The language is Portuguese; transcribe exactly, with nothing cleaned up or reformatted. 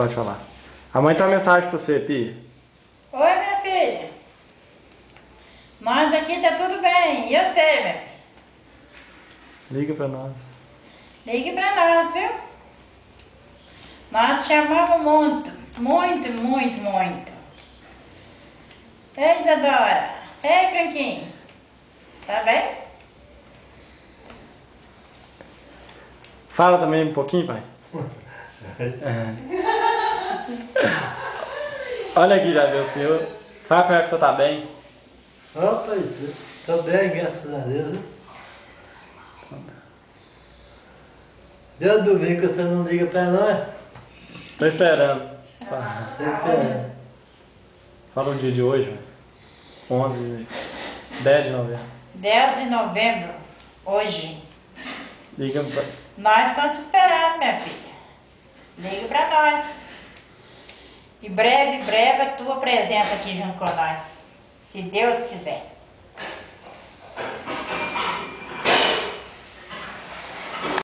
Pode falar. A mãe tem uma mensagem pra você, Pia. Oi, minha filha. Nós aqui tá tudo bem. E eu sei, minha filha. Liga pra nós. Ligue pra nós, viu? Nós te amamos muito. Muito, muito, muito. Ei, Isadora. Ei, Franquinho. Tá bem? Fala também um pouquinho, pai. É. Olha aqui, já viu o senhor. Fala como é que você tá bem. Opa, isso. Tô bem, graças a Deus. Deus domingo você não liga pra nós. Tô esperando. Fala, Tô esperando. Fala o dia de hoje, onze, dez de novembro. dez de novembro, hoje. Liga pra... Nós estamos te esperando, minha filha. Liga pra nós. E breve, breve a tua presença aqui junto com nós. Se Deus quiser.